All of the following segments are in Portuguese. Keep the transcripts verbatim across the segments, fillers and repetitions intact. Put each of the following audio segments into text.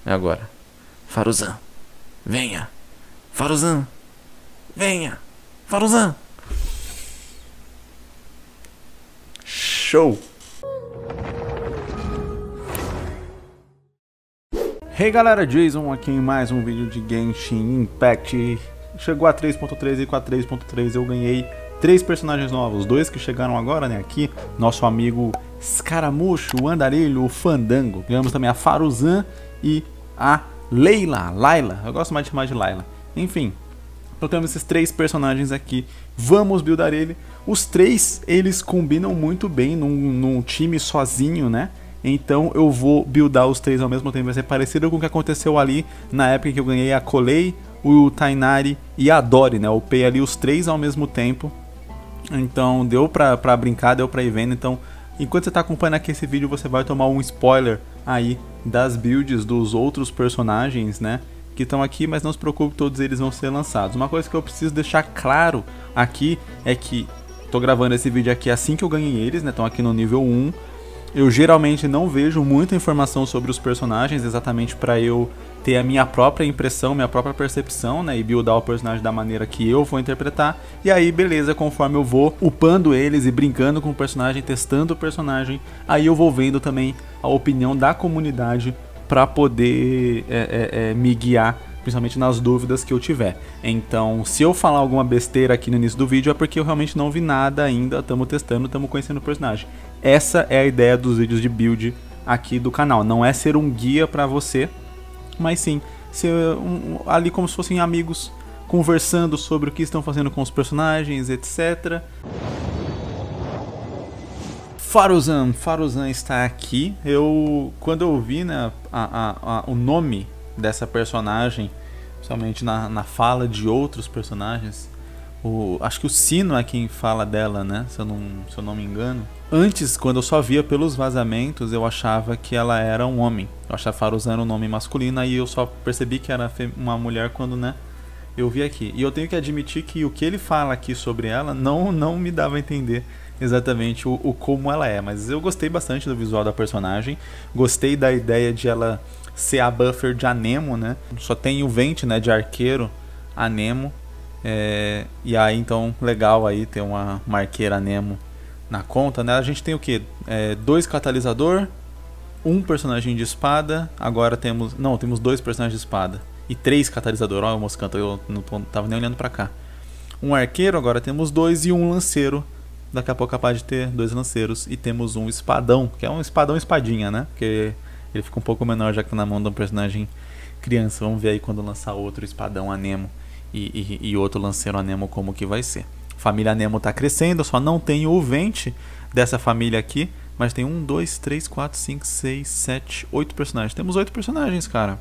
É agora. Faruzan, venha. Faruzan, venha. Faruzan. Show. Hey galera, Jason aqui em mais um vídeo de Genshin Impact. Chegou a três ponto três e com a três ponto três eu ganhei três personagens novos. Dois que chegaram agora, né, aqui. Nosso amigo Escaramucho, o Andarilho, o Fandango. Ganhamos também a Faruzan e a Leila, Laila. Eu gosto mais de chamar de Laila. Enfim, então temos esses três personagens aqui. Vamos buildar ele. Os três, eles combinam muito bem num, num time sozinho, né? Então eu vou buildar os três ao mesmo tempo. Vai ser parecido com o que aconteceu ali na época que eu ganhei a Colei, o Tainari e a Dori, né? Eu upei ali os três ao mesmo tempo. Então deu pra, pra brincar, deu pra ir vendo. Então enquanto você tá acompanhando aqui esse vídeo, você vai tomar um spoiler aí das builds dos outros personagens, né? Que estão aqui, mas não se preocupe, todos eles vão ser lançados. Uma coisa que eu preciso deixar claro aqui é que tô gravando esse vídeo aqui assim que eu ganhei eles, né? Estão aqui no nível um. Eu geralmente não vejo muita informação sobre os personagens, exatamente para eu ter a minha própria impressão, minha própria percepção, né, e buildar o personagem da maneira que eu vou interpretar. E aí, beleza, conforme eu vou upando eles e brincando com o personagem, testando o personagem, aí eu vou vendo também a opinião da comunidade para poder é, é, é, me guiar, principalmente nas dúvidas que eu tiver. Então, se eu falar alguma besteira aqui no início do vídeo, é porque eu realmente não vi nada ainda, estamos testando, estamos conhecendo o personagem. Essa é a ideia dos vídeos de build aqui do canal. Não é ser um guia pra você, mas sim ser um, ali como se fossem amigos conversando sobre o que estão fazendo com os personagens, etcétera. Faruzan, Faruzan está aqui. Eu, quando eu vi, né, a, a, a, o nome dessa personagem, principalmente na, na fala de outros personagens, o, acho que o Sino é quem fala dela, né? Se eu não, se eu não me engano. Antes, quando eu só via pelos vazamentos, eu achava que ela era um homem. Eu achava Faruzan um nome masculino, aí eu só percebi que era uma mulher quando, né, eu vi aqui. E eu tenho que admitir que o que ele fala aqui sobre ela não, não me dava a entender exatamente o, o como ela é. Mas eu gostei bastante do visual da personagem. Gostei da ideia de ela ser a buffer de Anemo, né? Só tem o Venti, né, de arqueiro Anemo. É, e aí então legal aí ter uma, uma arqueira Anemo na conta, né? A gente tem o que? É, dois catalisador, um personagem de espada, agora temos... Não, temos dois personagens de espada e três catalisador. Olha o moscanto, eu não tô, tava nem olhando pra cá. Um arqueiro, agora temos dois, e um lanceiro. Daqui a pouco é capaz de ter dois lanceiros. E temos um espadão, que é um espadão espadinha, né? Porque ele fica um pouco menor já que tá na mão de um personagem criança. Vamos ver aí quando lançar outro espadão Anemo e, e, e outro lanceiro Anemo como que vai ser. Família Anemo tá crescendo, só não tem o Venti dessa família aqui, mas tem um, dois, três, quatro, cinco, seis, sete, oito personagens. Temos oito personagens, cara.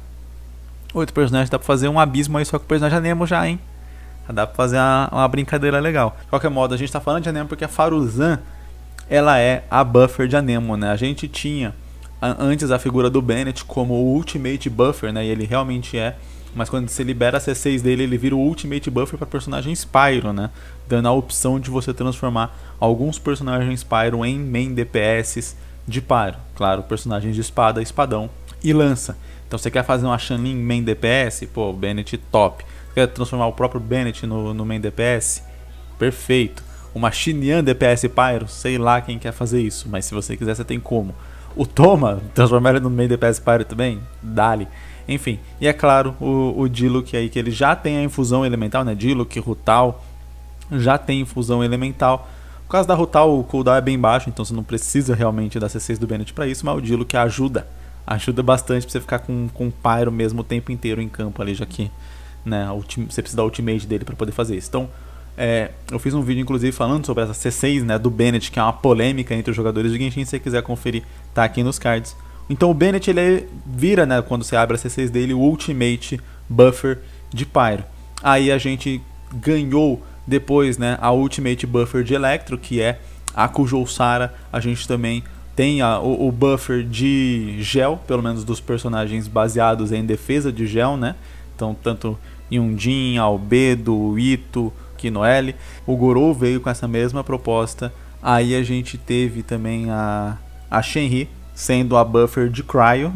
Oito personagens, dá pra fazer um abismo aí só com o personagem Anemo já, hein? Dá pra fazer uma, uma brincadeira legal. De qualquer modo, a gente tá falando de Anemo porque a Faruzan, ela é a buffer de Anemo, né? A gente tinha antes a figura do Bennett como o Ultimate Buffer, né? E ele realmente é. Mas quando você libera a C seis dele, ele vira o Ultimate Buffer para personagem Spyro, né? Dando a opção de você transformar alguns personagens Spyro em main D P S de Pyro. Claro, personagens de espada, espadão e lança. Então você quer fazer uma Shanlin main D P S? Pô, o Bennett top. Quer transformar o próprio Bennett no, no main D P S? Perfeito. Uma Xinyan D P S Pyro? Sei lá quem quer fazer isso, mas se você quiser você tem como. O Toma, transformar ele no main D P S Pyro também? Dali. Enfim, e é claro, o, o Diluc aí, que ele já tem a infusão elemental, né? Diluc, Rutal, já tem infusão elemental. Por causa da Rutal, o cooldown é bem baixo, então você não precisa realmente da C seis do Bennett pra isso, mas o Diluc ajuda. Ajuda bastante pra você ficar com, com o Pyro mesmo o tempo inteiro em campo ali, já que, né, você precisa da ultimate dele pra poder fazer isso. Então, é, eu fiz um vídeo inclusive falando sobre essa C seis, né, do Bennett, que é uma polêmica entre os jogadores de Genshin. Se você quiser conferir, tá aqui nos cards. Então o Bennett, ele vira, né, quando você abre a C seis dele, o Ultimate Buffer de Pyro. Aí a gente ganhou depois, né, a Ultimate Buffer de Electro, que é a Kujou-Sara. A gente também tem a, o, o Buffer de Gel, pelo menos dos personagens baseados em defesa de Gel, né? Então tanto Yundin, Albedo, Ito, Kinoeli. O Gorou veio com essa mesma proposta. Aí a gente teve também a, a Shenhe, sendo a buffer de Cryo, né?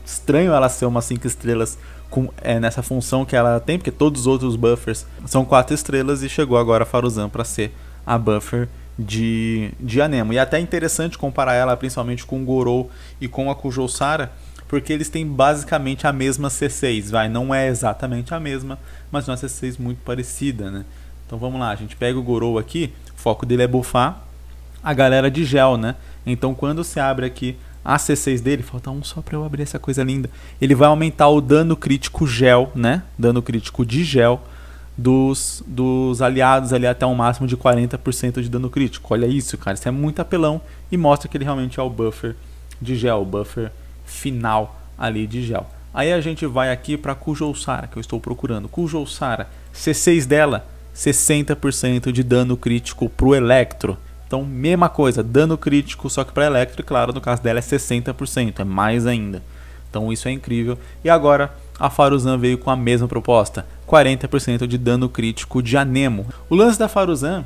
estranho ela ser uma cinco estrelas com, é, nessa função que ela tem, porque todos os outros buffers são quatro estrelas e chegou agora a Faruzan para ser a buffer de, de Anemo. E é até interessante comparar ela principalmente com o Gorou e com a Kujou-Sara, porque eles têm basicamente a mesma C seis, vai, não é exatamente a mesma, mas é uma C seis muito parecida, né? Então vamos lá, a gente pega o Gorou aqui, o foco dele é buffar a galera de gel, né? Então quando você abre aqui a C seis dele, falta um só para eu abrir essa coisa linda, ele vai aumentar o dano crítico gel, né? Dano crítico de gel dos, dos aliados ali até um máximo de quarenta por cento de dano crítico. Olha isso, cara, isso é muito apelão e mostra que ele realmente é o buffer de gel, o buffer final ali de gel. Aí a gente vai aqui para Kujou-Sara, que eu estou procurando. Kujou-Sara, C seis dela, sessenta por cento de dano crítico pro Electro. Então, mesma coisa, dano crítico, só que para Electro, e claro, no caso dela é sessenta por cento, é mais ainda. Então isso é incrível. E agora a Faruzan veio com a mesma proposta, quarenta por cento de dano crítico de Anemo. O lance da Faruzan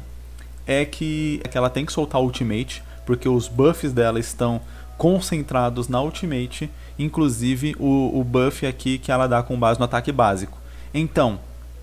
é que, é que ela tem que soltar o Ultimate, porque os buffs dela estão concentrados na Ultimate, inclusive o, o buff aqui que ela dá com base no ataque básico. Então,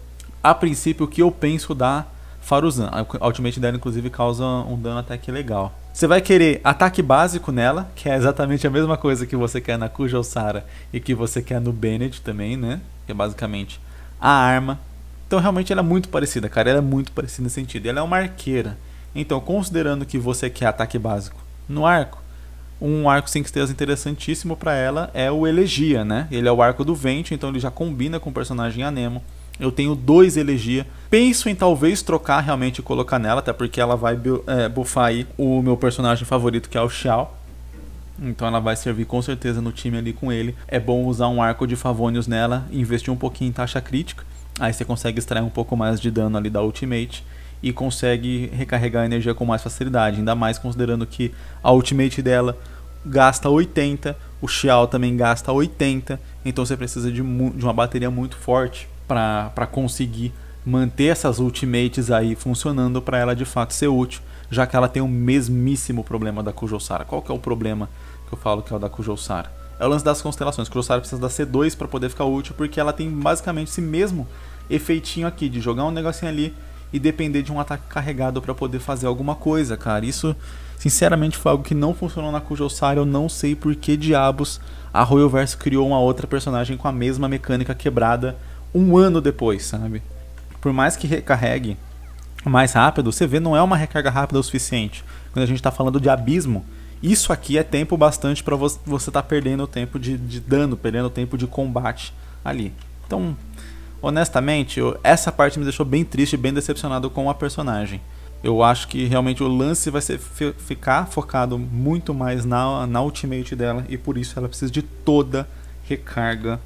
a princípio, o que eu penso da Faruzan, a Ultimate dela inclusive causa um dano até que legal. Você vai querer ataque básico nela, que é exatamente a mesma coisa que você quer na Kujou-Sara e que você quer no Bennett também, né? Que é basicamente a arma. Então realmente ela é muito parecida, cara, ela é muito parecida nesse sentido. Ela é uma arqueira. Então, considerando que você quer ataque básico no arco, um arco cinco estrelas interessantíssimo para ela é o Elegia, né? Ele é o arco do vento, então ele já combina com o personagem Anemo. Eu tenho dois Elegia. Penso em talvez trocar realmente e colocar nela, até porque ela vai é, buffar aí o meu personagem favorito, que é o Xiao. Então ela vai servir com certeza no time ali com ele. É bom usar um arco de Favonius nela, investir um pouquinho em taxa crítica. Aí você consegue extrair um pouco mais de dano ali da Ultimate e consegue recarregar a energia com mais facilidade. Ainda mais considerando que a Ultimate dela gasta oitenta, o Xiao também gasta oitenta. Então você precisa de, de uma bateria muito forte para conseguir manter essas ultimates aí funcionando para ela de fato ser útil, já que ela tem o mesmíssimo problema da Kujou-Sara. Qual que é o problema que eu falo que é o da Kujou-Sara? É o lance das constelações. A Kujou-Sara precisa da C dois para poder ficar útil, porque ela tem basicamente esse mesmo efeitinho aqui, de jogar um negocinho ali e depender de um ataque carregado para poder fazer alguma coisa, cara. Isso, sinceramente, foi algo que não funcionou na Kujou-Sara. Eu não sei por que diabos a Royalverse criou uma outra personagem com a mesma mecânica quebrada um ano depois, sabe? Por mais que recarregue mais rápido, você vê, não é uma recarga rápida o suficiente. Quando a gente está falando de abismo, isso aqui é tempo bastante para você estar tá perdendo tempo de, de dano, perdendo tempo de combate ali. Então, honestamente, eu, essa parte me deixou bem triste, bem decepcionado com a personagem. Eu acho que realmente o lance vai ser ficar focado muito mais na, na ultimate dela, e por isso ela precisa de toda recarga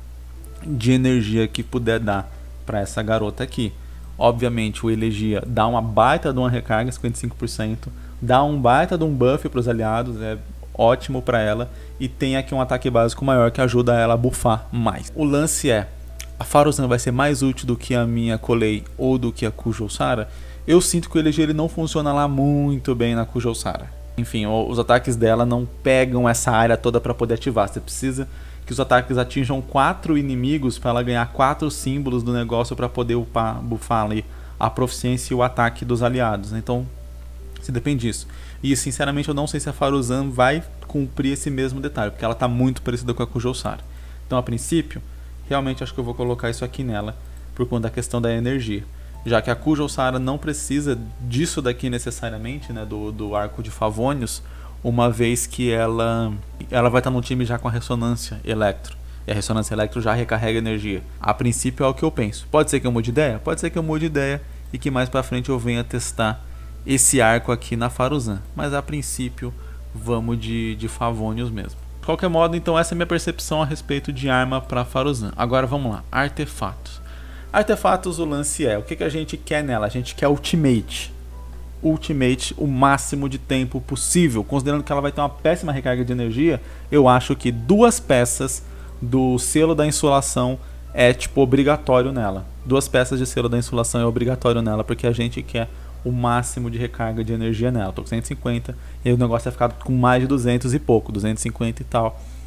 de energia que puder dar para essa garota aqui. Obviamente o Elegia dá uma baita de uma recarga, cinquenta e cinco por cento, dá um baita de um buff para os aliados, é ótimo para ela, e tem aqui um ataque básico maior que ajuda ela a buffar mais. O lance é, a Faruzan vai ser mais útil do que a minha Colei ou do que a Kujou-Sara? Eu sinto que o Elegia ele não funciona lá muito bem na Kujou-Sara. Enfim, os ataques dela não pegam essa área toda para poder ativar. Você precisa que os ataques atinjam quatro inimigos para ela ganhar quatro símbolos do negócio para poder upar, buffar ali a proficiência e o ataque dos aliados. Então, se depende disso. E sinceramente eu não sei se a Faruzan vai cumprir esse mesmo detalhe, porque ela está muito parecida com a Kujou-Sara. Então, a princípio, realmente acho que eu vou colocar isso aqui nela por conta da questão da energia. Já que a Kujou-Sara não precisa disso daqui necessariamente, né, do, do arco de Favonius, uma vez que ela, ela vai estar no time já com a ressonância Electro. E a ressonância Electro já recarrega energia. A princípio é o que eu penso. Pode ser que eu mude ideia? Pode ser que eu mude ideia e que mais pra frente eu venha testar esse arco aqui na Faruzan. Mas a princípio vamos de, de Favonius mesmo. De qualquer modo, então essa é a minha percepção a respeito de arma para Faruzan. Agora vamos lá, artefatos. Artefatos, o lance é, o que, que a gente quer nela? A gente quer Ultimate. Ultimate o máximo de tempo possível. Considerando que ela vai ter uma péssima recarga de energia, eu acho que duas peças do selo da insolação é tipo obrigatório nela. Duas peças de selo da insolação é obrigatório nela, porque a gente quer o máximo de recarga de energia nela. Eu tô com cento e cinquenta e o negócio vai ficar com mais de duzentos e pouco, duzentos e cinquenta e tal.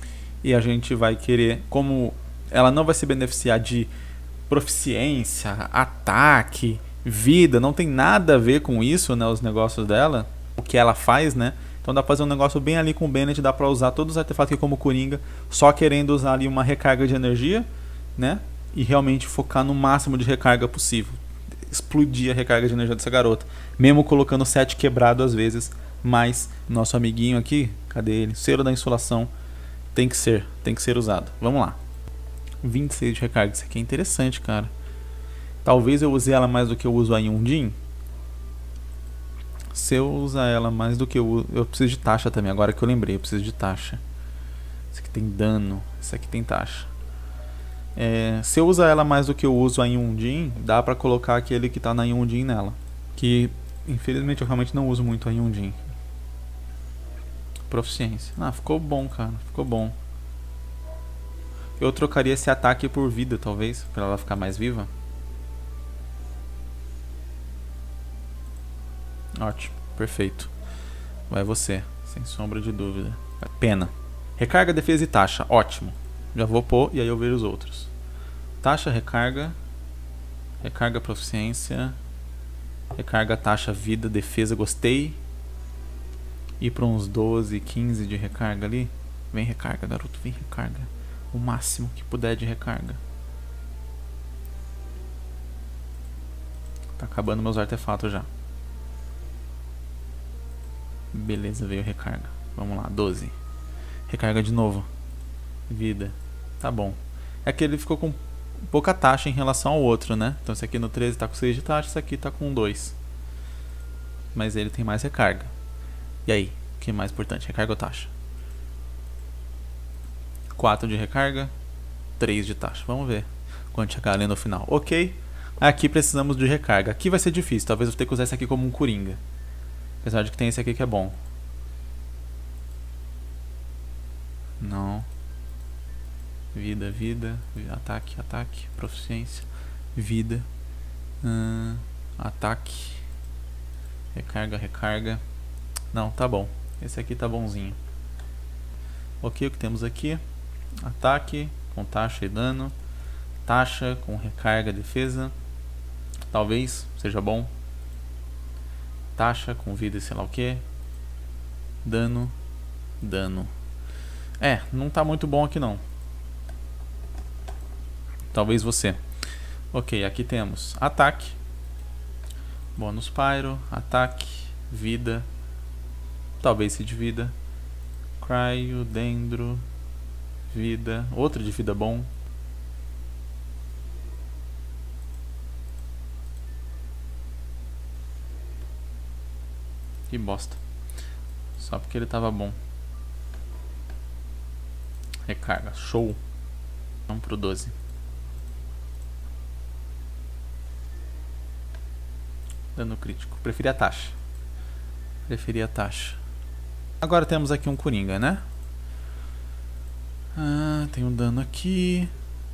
E a gente vai querer, como ela não vai se beneficiar de proficiência, ataque, vida, não tem nada a ver com isso, né, os negócios dela, o que ela faz, né? Então dá pra fazer um negócio bem ali com o Bennett, dá pra usar todos os artefatos aqui como Coringa, só querendo usar ali uma recarga de energia, né? E realmente focar no máximo de recarga possível. Explodir a recarga de energia dessa garota. Mesmo colocando o set quebrado às vezes, mas nosso amiguinho aqui, cadê ele? Selo da insolação tem que ser, tem que ser usado. Vamos lá. vinte e seis de recarga, isso aqui é interessante, cara. Talvez eu use ela mais do que eu uso a Yundin. Se eu usar ela mais do que eu uso... Eu preciso de taxa também, agora que eu lembrei, eu preciso de taxa. Esse aqui tem dano, esse aqui tem taxa. É, se eu usar ela mais do que eu uso a Yundin, dá pra colocar aquele que tá na Yundin nela. Que, infelizmente, eu realmente não uso muito a Yundin. Proficiência. Ah, ficou bom, cara, ficou bom. Eu trocaria esse ataque por vida, talvez, pra ela ficar mais viva. Ótimo, perfeito. Vai você, sem sombra de dúvida. Pena. Recarga, defesa e taxa, ótimo. Já vou pôr e aí eu vejo os outros. Taxa, recarga. Recarga, proficiência. Recarga, taxa, vida, defesa, gostei. Ir pra uns doze, quinze de recarga ali. Vem recarga, garoto, vem recarga. O máximo que puder de recarga. Tá acabando meus artefatos já. Beleza, veio recarga. Vamos lá, doze. Recarga de novo. Vida. Tá bom. É que ele ficou com pouca taxa em relação ao outro, né? Então esse aqui no treze tá com seis de taxa, esse aqui tá com dois. Mas ele tem mais recarga. E aí? O que é mais importante? Recarga ou taxa? quatro de recarga, três de taxa. Vamos ver quando chegar ali no final. Ok. Aqui precisamos de recarga. Aqui vai ser difícil. Talvez eu vou ter que usar esse aqui como um Coringa. Apesar de que tem esse aqui que é bom. Não. Vida, vida. Ataque, ataque. Proficiência. Vida. Hum, ataque. Recarga, recarga. Não, tá bom. Esse aqui tá bonzinho. Ok, o que temos aqui? Ataque com taxa e dano. Taxa com recarga, defesa. Talvez seja bom. Taxa com vida e sei lá o que. Dano. Dano. É, não tá muito bom aqui não. Talvez você. Ok, aqui temos ataque. Bônus pyro. Ataque. Vida. Talvez se de vida. Cryo, dendro. Vida. Outro de vida bom. Que bosta. Só porque ele tava bom. Recarga. Show. Vamos pro doze. Dano crítico. Preferi a taxa. Preferi a taxa. Agora temos aqui um Coringa, né? Ah, tem um dano aqui.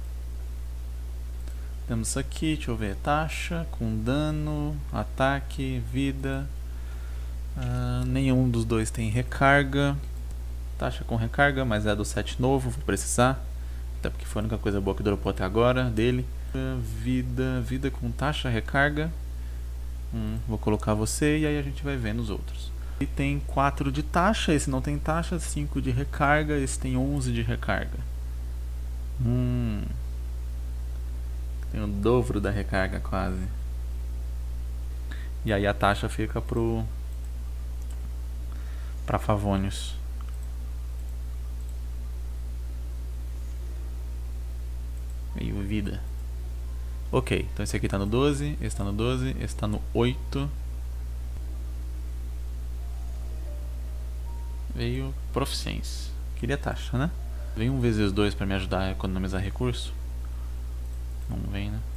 Temos isso aqui, deixa eu ver. Taxa com dano, ataque, vida. Ah, nenhum dos dois tem recarga. Taxa com recarga, mas é do set novo, vou precisar. Até porque foi a única coisa boa que dropou até agora dele. Vida, vida com taxa, recarga. Hum, vou colocar você e aí a gente vai ver nos outros. E tem quatro de taxa, esse não tem taxa, cinco de recarga, esse tem onze de recarga. Hum. Tem o dobro da recarga quase. E aí a taxa fica pro pra Favonius. Meio vida. Ok, então esse aqui tá no doze, esse tá no doze, esse tá no oito. Veio proficiência. Queria taxa, né? Vem um vezes dois pra me ajudar a economizar recurso. Não vem, né?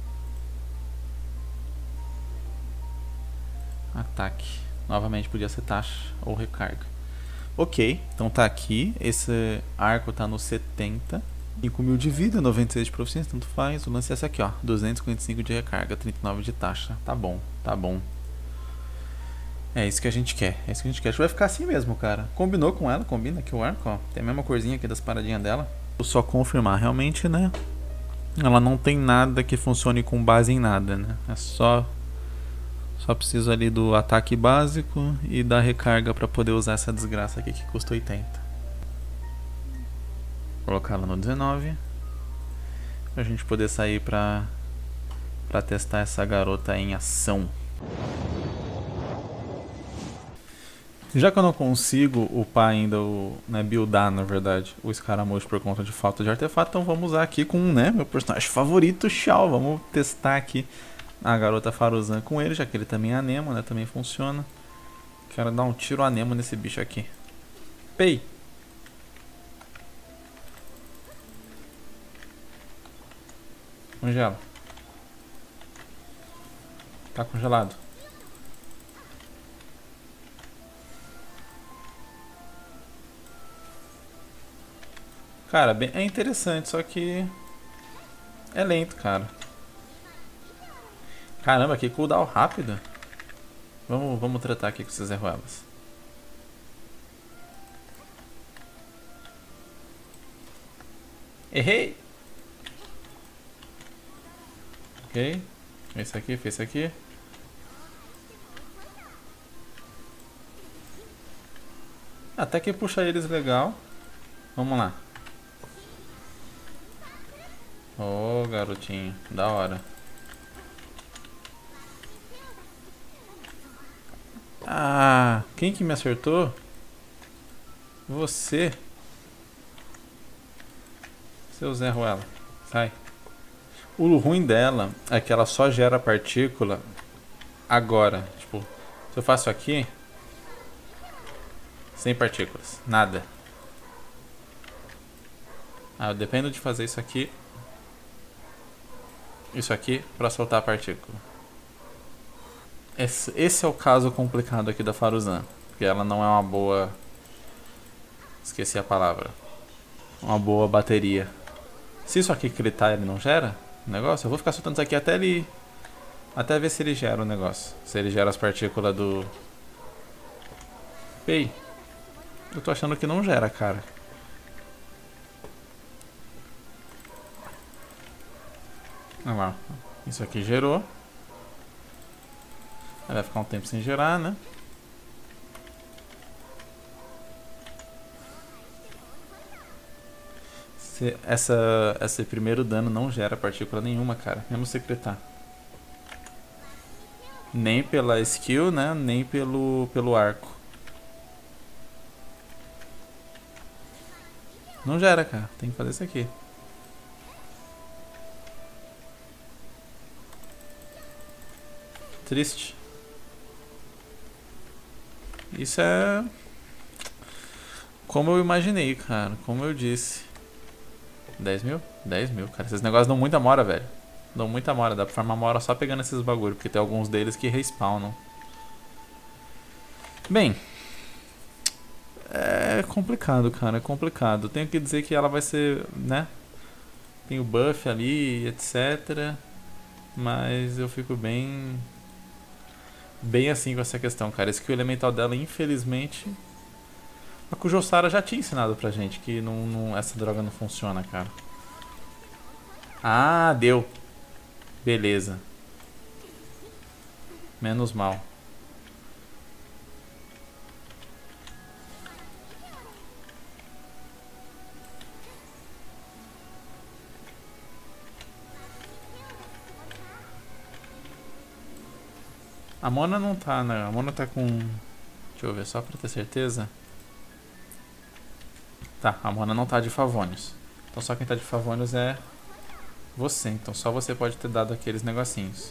Ataque. Novamente podia ser taxa ou recarga. Ok, então tá aqui. Esse arco tá no setenta. cinco mil de vida, noventa e seis de proficiência, tanto faz. O lance é esse aqui, ó. duzentos e cinquenta e cinco de recarga, trinta e nove de taxa. Tá bom, tá bom. É isso que a gente quer. É isso que a gente quer. A gente vai ficar assim mesmo, cara. Combinou com ela, combina aqui o arco, ó. Tem a mesma corzinha aqui das paradinhas dela. Vou só confirmar, realmente, né? Ela não tem nada que funcione com base em nada, né? É só... Só preciso ali do ataque básico e da recarga pra poder usar essa desgraça aqui que custa oitenta. Vou colocar ela no dezenove. Pra gente poder sair pra... Pra testar essa garota em ação. Já que eu não consigo upar ainda, o, né, buildar na verdade, o escaramujo por conta de falta de artefato, então vamos usar aqui com, né, meu personagem favorito, Xiao. Vamos testar aqui a garota Faruzan com ele, já que ele também é anemo, né, também funciona. Quero dar um tiro anemo nesse bicho aqui. Pei! Congela. Tá congelado. Cara, bem, é interessante, só que é lento, cara. Caramba, que cooldown rápido. Vamos, vamos tratar aqui com esses erruelas. Errei! Ok. Esse aqui, fez esse aqui. Até que puxa eles legal. Vamos lá. Ô, oh, garotinho, da hora. Ah, quem que me acertou? Você. Seu Zé Ruela. Sai. O ruim dela é que ela só gera partícula agora. Tipo, se eu faço aqui, sem partículas, nada. Ah, eu dependo de fazer isso aqui. Isso aqui pra soltar a partícula. Esse, esse é o caso complicado aqui da Faruzan. Porque ela não é uma boa... Esqueci a palavra. Uma boa bateria. Se isso aqui critar, ele não gera o negócio? Eu vou ficar soltando isso aqui até ele... Até ver se ele gera o negócio. Se ele gera as partículas do... Ei. Eu tô achando que não gera, cara. Olha lá. Isso aqui gerou. Aí vai ficar um tempo sem gerar, né? Se essa, esse primeiro dano não gera partícula nenhuma, cara. Mesmo secretar. Nem pela skill, né? Nem pelo, pelo arco. Não gera, cara. Tem que fazer isso aqui. Triste. Isso é... Como eu imaginei, cara. Como eu disse. dez mil? dez mil, cara. Esses negócios dão muita mora, velho. Dão muita mora. Dá pra farmar mora só pegando esses bagulho. Porque tem alguns deles que respawnam. Bem... É complicado, cara. É complicado. Tenho que dizer que ela vai ser, né? Tem o buff ali, etcétera. Mas eu fico bem... Bem assim com essa questão, cara. Esse skill elemental dela, infelizmente... A Kujosara já tinha ensinado pra gente que não, não, essa droga não funciona, cara. Ah, deu. Beleza. Menos mal. A Mona não tá, né? A Mona tá com... Deixa eu ver, só pra ter certeza. Tá, a Mona não tá de Favônios. Então só quem tá de Favônios é você. Então só você pode ter dado aqueles negocinhos.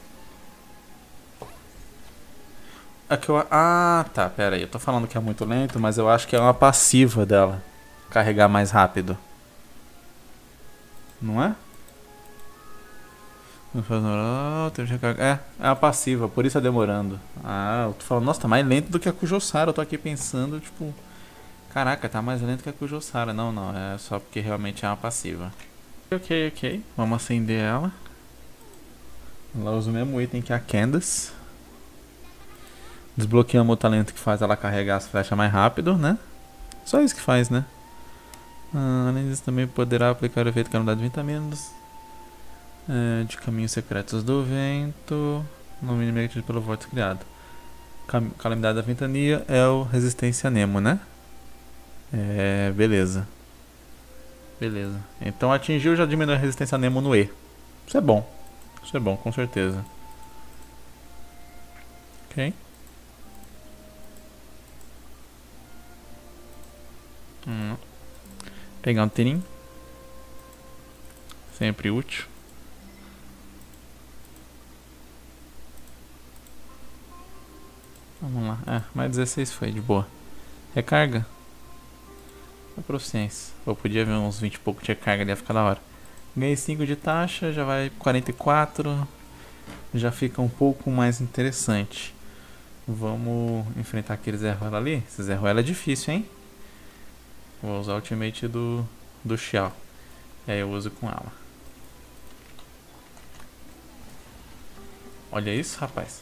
É que eu... Ah, tá, pera aí. Eu tô falando que é muito lento, mas eu acho que é uma passiva dela. Carregar mais rápido. Não é? É, é a passiva, por isso é demorando. Ah, eu tô falando, nossa, tá mais lento do que a Kujosara. Eu tô aqui pensando, tipo... Caraca, tá mais lento que a Kujosara. Não, não, é só porque realmente é uma passiva. Ok, ok. Vamos acender ela. Ela usa o mesmo item que a Candace. Desbloqueamos o talento que faz ela carregar as flechas mais rápido, né? Só isso que faz, né? Ah, além disso, também poderá aplicar o efeito calamidade de vitaminas é, de caminhos secretos do vento, no mínimo negativo pelo vórtice criado. Cam calamidade da ventania é o resistência Nemo, né? É, beleza. Beleza. Então atingiu, já diminui a resistência Nemo no E. Isso é bom. Isso é bom, com certeza. Ok. Hum. Pegar um tirinho. Sempre útil. Vamos lá. É, mais dezesseis foi, de boa. Recarga. A proficiência. Eu podia ver uns vinte e pouco de recarga ali, ia ficar da hora. Ganhei cinco de taxa, já vai quarenta e quatro. Já fica um pouco mais interessante. Vamos enfrentar aqueles Zerruela ali. Esse Zerruela é difícil, hein? Vou usar o ultimate do, do Xiao. E aí eu uso com ela. Olha isso, rapaz.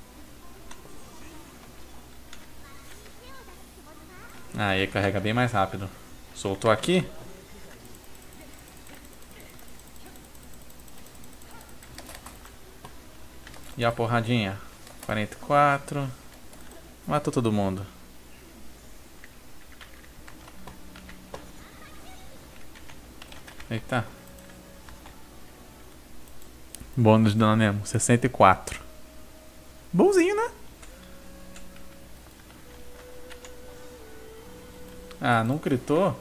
Aí carrega bem mais rápido. Soltou aqui. E a porradinha. quarenta e quatro. Matou todo mundo. Eita. Bônus de dano Nemo. sessenta e quatro. Bonzinho, né? Ah, não gritou?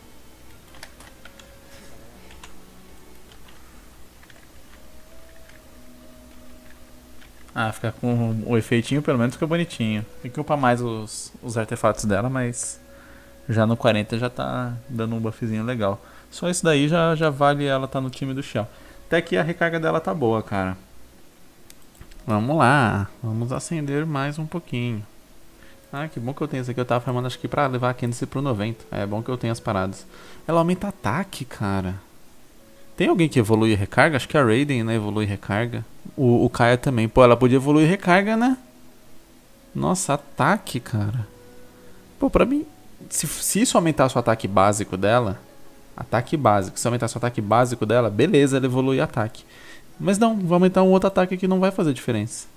Ah, fica com o efeitinho, pelo menos fica bonitinho. Tem que upar mais os, os artefatos dela, mas já no quarenta já tá dando um buffzinho legal. Só isso daí já, já vale ela tá no time do Xiao. Até que a recarga dela tá boa, cara. Vamos lá, vamos acender mais um pouquinho. Ah, que bom que eu tenho isso aqui. Eu tava farmando acho que pra levar a Candice pro noventa. É bom que eu tenho as paradas. Ela aumenta ataque, cara. Tem alguém que evolui recarga? Acho que a Raiden, né, evolui recarga. O, o Kaia também. Pô, ela podia evoluir recarga, né? Nossa, ataque, cara. Pô, pra mim... Se, se isso aumentasse o ataque básico dela... Ataque básico. Se aumentasse o ataque básico dela, beleza, ela evolui ataque. Mas não, vai aumentar um outro ataque que não vai fazer diferença.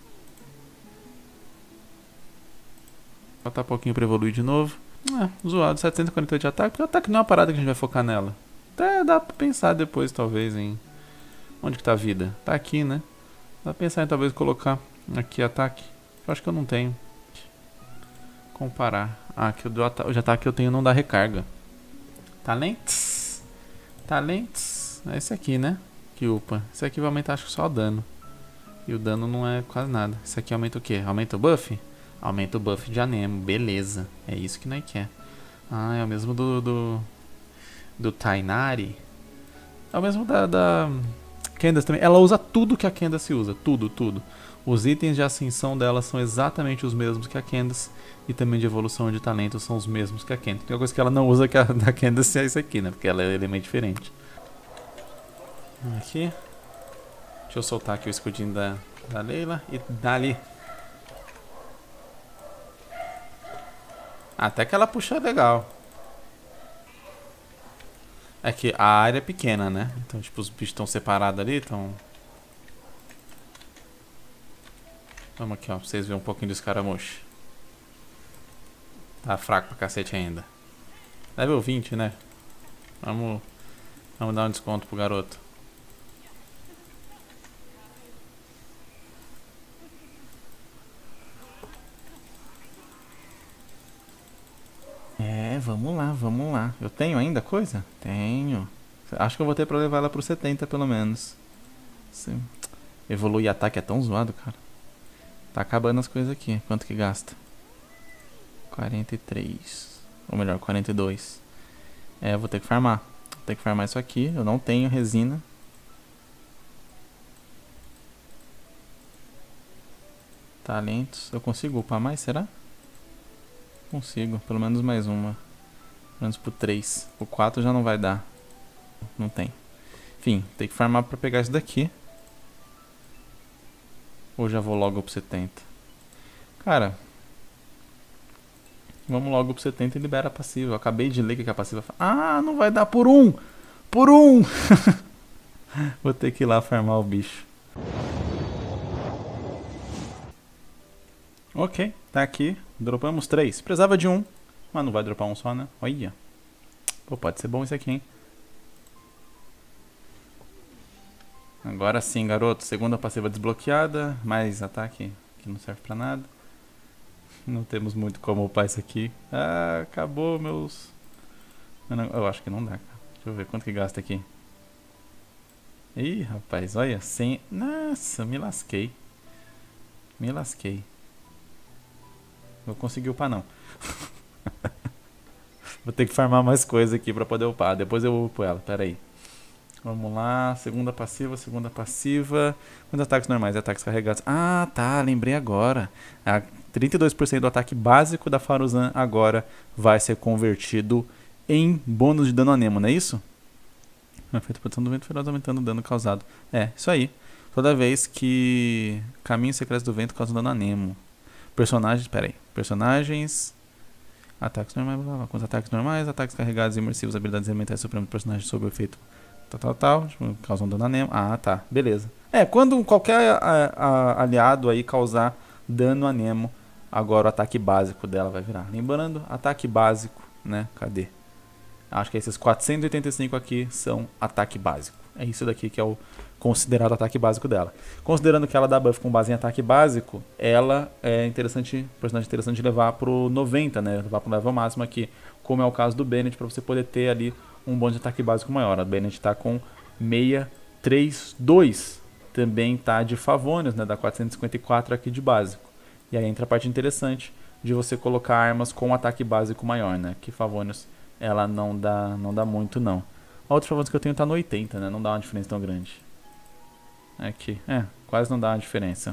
Faltar um pouquinho pra evoluir de novo. É, zoado, setecentos e quarenta e oito de ataque. Porque o ataque não é uma parada que a gente vai focar nela. Até dá pra pensar depois, talvez, em... Onde que tá a vida? Tá aqui, né? Dá pra pensar em talvez colocar aqui ataque. Eu acho que eu não tenho. Comparar. Ah, aqui o do ataque, o ataque que eu tenho não dá recarga. Talentos. Talentos. É esse aqui, né? Que upa. Esse aqui vai aumentar acho que só o dano. E o dano não é quase nada. Esse aqui aumenta o quê? Aumenta o buff? Aumenta o buff de Anemo. Beleza. É isso que nós quer. Ah, é o mesmo do... Do, do Tainari. É o mesmo da... da... Candace também. Ela usa tudo que a Candace usa. Tudo, tudo. Os itens de ascensão dela são exatamente os mesmos que a Candace. E também de evolução de talento são os mesmos que a Candace. A única coisa que ela não usa que a da Candace é isso aqui, né? Porque ela é elemento diferente. Aqui. Deixa eu soltar aqui o escudinho da, da Layla. E dali. Até que ela puxa legal. É que a área é pequena, né? Então, tipo, os bichos estão separados ali, então... Vamos aqui, ó, pra vocês verem um pouquinho do escaramuche. Tá fraco pra cacete ainda. Level vinte, né? Vamos, vamos dar um desconto pro garoto. É, vamos lá, vamos lá. Eu tenho ainda coisa? Tenho. Acho que eu vou ter pra levar ela pro setenta, pelo menos. Sim. Evoluir ataque é tão zoado, cara. Tá acabando as coisas aqui. Quanto que gasta? quarenta e três. Ou melhor, quarenta e dois. É, eu vou ter que farmar. Vou ter que farmar isso aqui. Eu não tenho resina. Talentos. Eu consigo upar mais, será? Consigo. Pelo menos mais uma. Pelo menos pro três. O quatro já não vai dar. Não tem. Enfim, tem que farmar pra pegar isso daqui. Ou já vou logo pro setenta. Cara, vamos logo pro setenta e libera a passiva. Eu acabei de ler que a passiva... Ah, não vai dar por um! Por um! Vou ter que ir lá farmar o bicho. Ok, tá aqui. Dropamos três. Precisava de um, mas não vai dropar um só, né? Olha. Pô, pode ser bom isso aqui, hein? Agora sim, garoto. Segunda passiva desbloqueada. Mais ataque que não serve pra nada. Não temos muito como upar isso aqui. Ah, acabou meus... Eu, não... eu acho que não dá, cara. Deixa eu ver quanto que gasta aqui. Ih, rapaz, olha. cem... Nossa, me lasquei. Me lasquei. Não consegui upar, não. Vou ter que farmar mais coisa aqui pra poder upar. Depois eu upo ela, pera aí. Vamos lá, segunda passiva, segunda passiva. Quantos ataques normais e ataques carregados? Ah, tá, lembrei agora. A trinta e dois por cento do ataque básico da Faruzan agora vai ser convertido em bônus de dano a Nemo, não é isso? Efeito proteção do vento feroz aumentando o dano causado. É, isso aí. Toda vez que caminhos secretos do vento causam dano a Nemo. Personagens, pera aí. Personagens... Ataques normais, blá, blá, com os ataques normais, ataques carregados e imersivos, habilidades elementais supremas do personagem sob o efeito tal, tal, tal, causam dano a Nemo. Ah, tá, beleza. É, quando qualquer a, a, aliado aí causar dano a Nemo, agora o ataque básico dela vai virar. Lembrando, ataque básico, né, cadê? Acho que esses quatrocentos e oitenta e cinco aqui são ataque básico. É isso daqui que é o considerado ataque básico dela. Considerando que ela dá buff com base em ataque básico, ela é interessante, personagem interessante de levar pro noventa, né? Levar pro level máximo aqui, como é o caso do Bennett, para você poder ter ali um bônus de ataque básico maior. A Bennett tá com seiscentos e trinta e dois. Também tá de Favonius, né? Dá quatrocentos e cinquenta e quatro aqui de básico. E aí entra a parte interessante de você colocar armas com ataque básico maior, né? Que Favonius ela não dá, não dá muito, não. A outra Favonius que eu tenho tá no oitenta, né? Não dá uma diferença tão grande. Aqui, é, quase não dá uma diferença.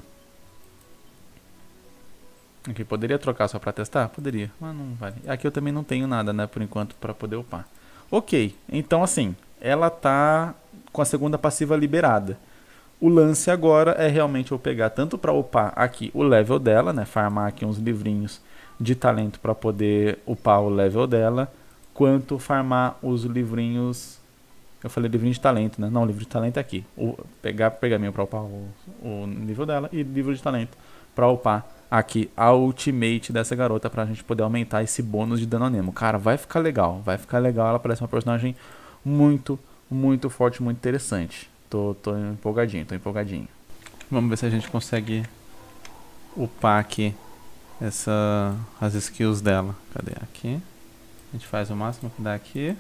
Aqui, poderia trocar só pra testar? Poderia, mas não vale. Aqui eu também não tenho nada, né, por enquanto, pra poder upar. Ok, então assim, ela tá com a segunda passiva liberada. O lance agora é realmente eu pegar tanto pra upar aqui o level dela, né, farmar aqui uns livrinhos de talento pra poder upar o level dela, quanto farmar os livrinhos... Eu falei livrinho de talento, né? Não, livro de talento é aqui. O, pegar pergaminho pra upar o, o nível dela e livro de talento pra upar aqui a ultimate dessa garota pra gente poder aumentar esse bônus de dano a Nemo. Cara, vai ficar legal. Vai ficar legal. Ela parece uma personagem muito, muito forte, muito interessante. Tô, tô empolgadinho, tô empolgadinho. Vamos ver se a gente consegue upar aqui essa, as skills dela. Cadê? Aqui. A gente faz o máximo que dá aqui.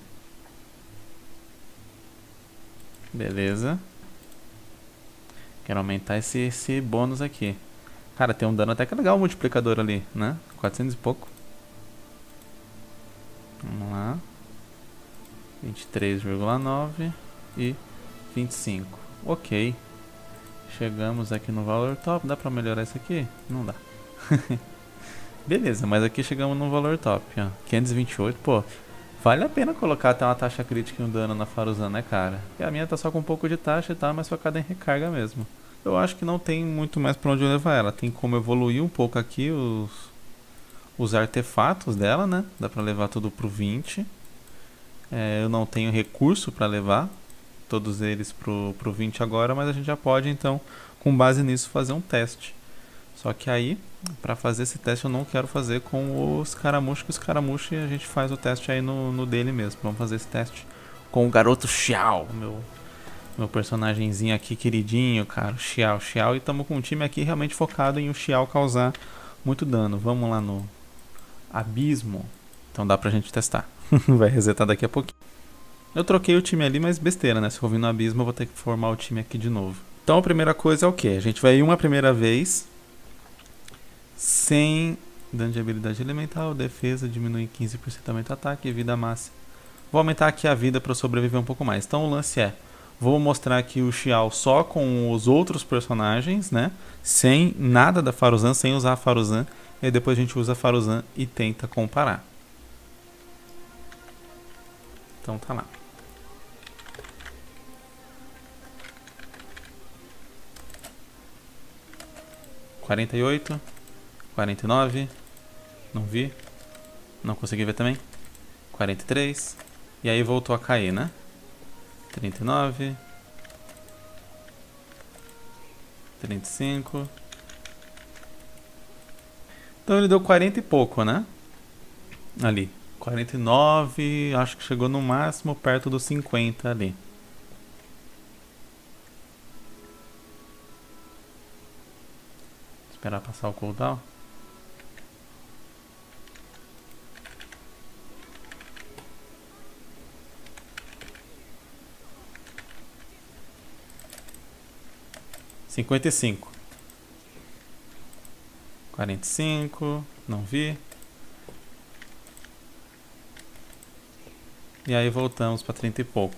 Beleza. Quero aumentar esse, esse bônus aqui. Cara, tem um dano até que legal o multiplicador ali, né? quatrocentos e pouco. Vamos lá. vinte e três vírgula nove e vinte e cinco. Ok. Chegamos aqui no valor top. Dá pra melhorar isso aqui? Não dá. Beleza, mas aqui chegamos no valor top, ó. quinhentos e vinte e oito, pô. Vale a pena colocar até uma taxa crítica e um dano na Faruzan, né, cara? Porque a minha tá só com um pouco de taxa e tá mais focada em recarga mesmo. Eu acho que não tem muito mais pra onde eu levar ela. Tem como evoluir um pouco aqui os, os artefatos dela, né? Dá pra levar tudo pro vinte. É, eu não tenho recurso pra levar todos eles pro, pro vinte agora, mas a gente já pode, então, com base nisso, fazer um teste. Só que aí, pra fazer esse teste, eu não quero fazer com os Scaramush, que os Scaramush a gente faz o teste aí no, no dele mesmo. Vamos fazer esse teste com o garoto Xiao, meu, meu personagemzinho aqui queridinho, cara, Xiao, Xiao. E estamos com um time aqui realmente focado em o Xiao causar muito dano. Vamos lá no Abismo. Então dá pra gente testar. Vai resetar daqui a pouquinho. Eu troquei o time ali, mas besteira, né? Se eu vir no Abismo, eu vou ter que formar o time aqui de novo. Então a primeira coisa é o que? A gente vai ir uma primeira vez... Sem dano de habilidade elemental, defesa diminui em quinze por cento aumenta ataque e vida máxima. Vou aumentar aqui a vida para sobreviver um pouco mais. Então o lance é, vou mostrar aqui o Xiao só com os outros personagens, né? Sem nada da Faruzan, sem usar a Faruzan. E aí depois a gente usa a Faruzan e tenta comparar. Então tá lá. quarenta e oito, quarenta e nove. Não vi. Não consegui ver também. quarenta e três. E aí voltou a cair, né? trinta e nove. trinta e cinco. Então ele deu quarenta e pouco, né? Ali. quarenta e nove. Acho que chegou no máximo perto dos cinquenta ali. Esperar passar o cooldown. cinquenta e cinco. quarenta e cinco. Não vi. E aí voltamos para trinta e pouco.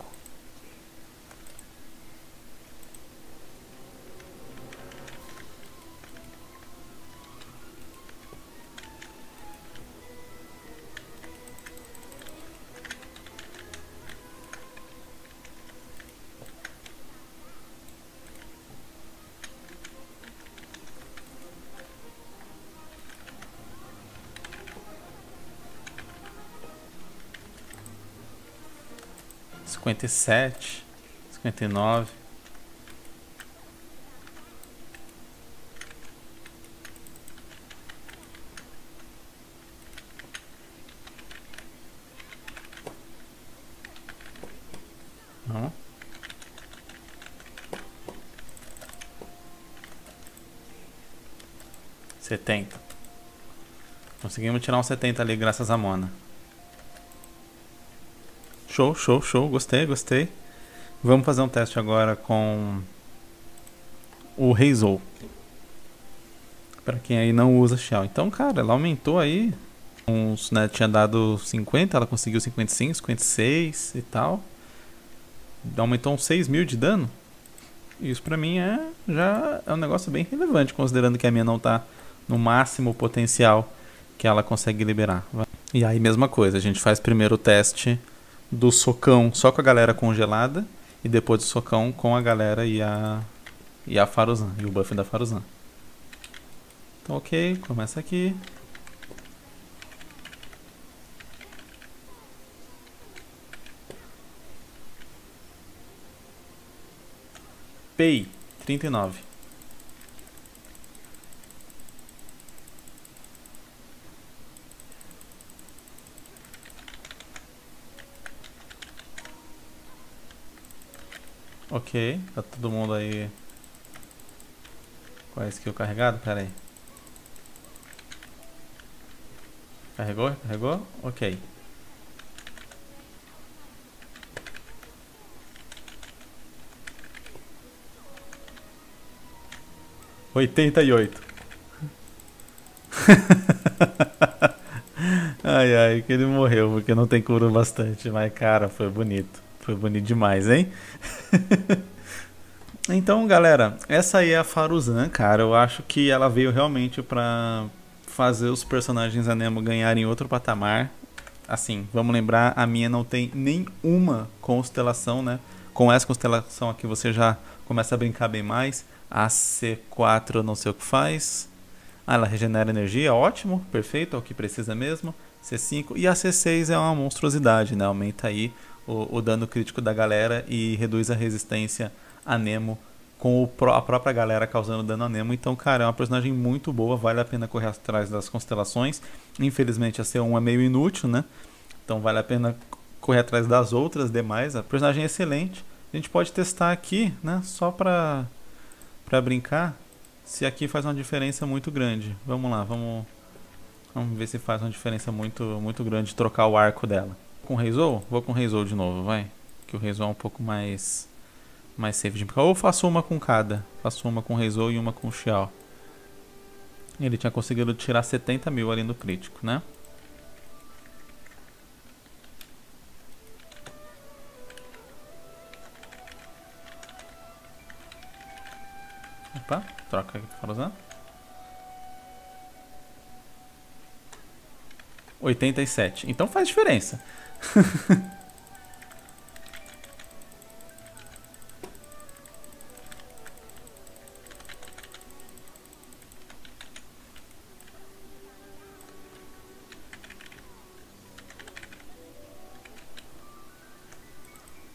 cinquenta e sete, cinquenta e nove. Não. setenta. Conseguimos tirar um setenta ali graças a Mona. Show, show, show. Gostei, gostei. Vamos fazer um teste agora com o Heizou. Pra quem aí não usa Shell. Então, cara, ela aumentou aí. Uns, né, tinha dado cinquenta, ela conseguiu cinquenta e cinco, cinquenta e seis e tal. Aumentou uns seis mil de dano. Isso pra mim é já é um negócio bem relevante, considerando que a minha não tá no máximo potencial que ela consegue liberar. E aí, mesma coisa, a gente faz primeiro o teste do socão só com a galera congelada e depois do socão com a galera e a e a Faruzan, e o buff da Faruzan. Então, ok, começa aqui. Pei, trinta e nove. Ok, tá todo mundo aí com a skill carregado? Pera aí. Carregou? Carregou? Ok. oitenta e oito. Ai, ai, que ele morreu porque não tem cura bastante. Mas, cara, foi bonito. Foi bonito demais, hein? Então, galera, essa aí é a Faruzan, cara. Eu acho que ela veio realmente pra fazer os personagens Anemo ganharem outro patamar. Assim, vamos lembrar, a minha não tem nenhuma constelação, né? Com essa constelação aqui você já começa a brincar bem mais. A C quatro eu não sei o que faz. Ah, ela regenera energia, ótimo, perfeito, é o que precisa mesmo. C cinco e a C seis é uma monstruosidade, né? Aumenta aí o, o dano crítico da galera e reduz a resistência a Nemo com o pro, a própria galera causando dano a Nemo. Então, cara, é uma personagem muito boa, vale a pena correr atrás das constelações. Infelizmente a C um é meio inútil, né? Então vale a pena correr atrás das outras demais. A personagem é excelente. A gente pode testar aqui, né? Só pra, pra brincar. Se aqui faz uma diferença muito grande. Vamos lá, vamos, vamos ver se faz uma diferença muito, muito grande trocar o arco dela. Com o Heizou? Vou com o Heizou de novo, vai. Que o Heizou é um pouco mais, mais safe de brincar. Ou faço uma com cada. Faço uma com o Heizou e uma com o Xiao. Ele tinha conseguido tirar setenta mil ali no crítico, né? Opa, troca aqui para usar. oitenta e sete. Então faz diferença.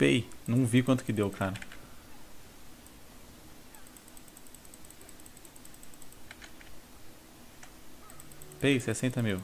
Pay? Não vi quanto que deu, cara. Pay, sessenta mil.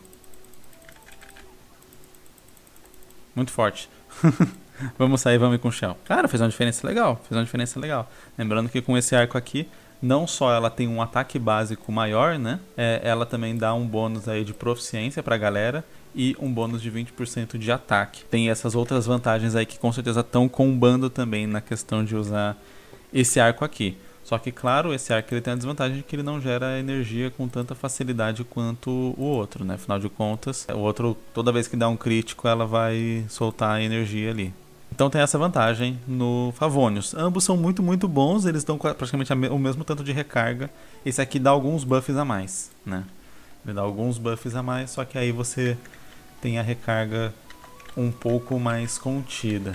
Muito forte. Vamos sair, vamos ir com o Shell. Cara, fez uma diferença legal. Fez uma diferença legal. Lembrando que com esse arco aqui, não só ela tem um ataque básico maior, né? É, ela também dá um bônus aí de proficiência pra galera e um bônus de vinte por cento de ataque. Tem essas outras vantagens aí que com certeza estão combando também na questão de usar esse arco aqui. Só que, claro, esse arco ele tem a desvantagem de que ele não gera energia com tanta facilidade quanto o outro, né? Afinal de contas, o outro, toda vez que dá um crítico, ela vai soltar a energia ali. Então tem essa vantagem no Favonius. Ambos são muito, muito bons, eles dão praticamente o mesmo tanto de recarga. Esse aqui dá alguns buffs a mais, né? Ele dá alguns buffs a mais, só que aí você tem a recarga um pouco mais contida.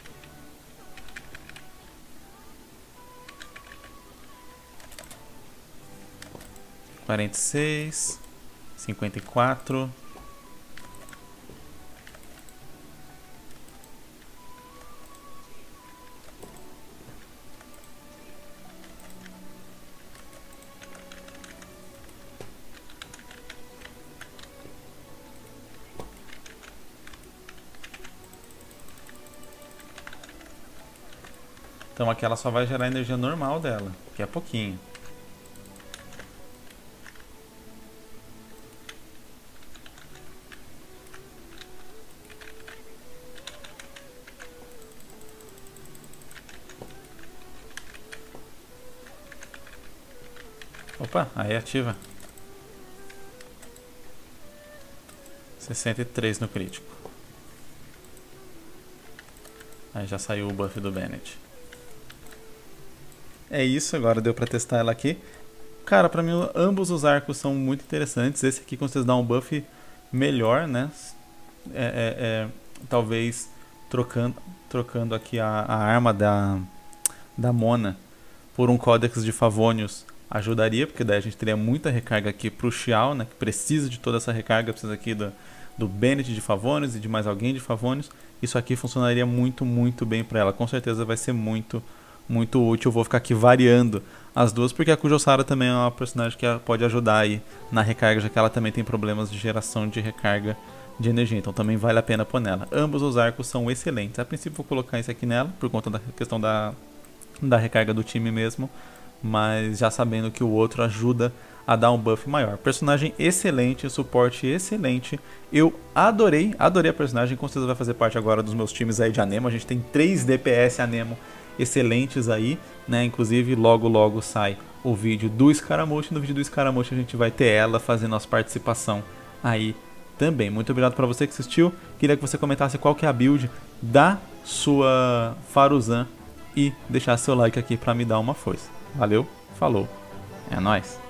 quarenta e seis, cinquenta e quatro. Então aqui ela só vai gerar a energia normal dela, que é pouquinho. Opa, aí ativa. sessenta e três no crítico. Aí já saiu o buff do Bennett. É isso, agora deu pra testar ela aqui. Cara, pra mim ambos os arcos são muito interessantes. Esse aqui com certeza dá um buff melhor, né? É, é, é, talvez trocando, trocando aqui a, a arma da, da Mona por um Codex de Favonius ajudaria, porque daí a gente teria muita recarga aqui pro Xiao, né? Que precisa de toda essa recarga, precisa aqui do, do Bennett de Favonius e de mais alguém de Favonius. Isso aqui funcionaria muito, muito bem pra ela. Com certeza vai ser muito, muito útil. Eu vou ficar aqui variando as duas, porque a Kujosara também é uma personagem que pode ajudar aí na recarga, já que ela também tem problemas de geração de recarga de energia, então também vale a pena pôr nela. Ambos os arcos são excelentes. A princípio vou colocar esse aqui nela, por conta da questão da, da recarga do time mesmo, mas já sabendo que o outro ajuda a dar um buff maior. Personagem excelente, suporte excelente. Eu adorei, adorei a personagem, com certeza vai fazer parte agora dos meus times aí de Anemo. A gente tem três D P S Anemo excelentes aí, né? Inclusive logo logo sai o vídeo do Scaramouche. No vídeo do Scaramouche a gente vai ter ela fazendo nossa participação aí também. Muito obrigado para você que assistiu. Queria que você comentasse qual que é a build da sua Faruzan e deixasse seu like aqui para me dar uma força. Valeu, falou, é nóis!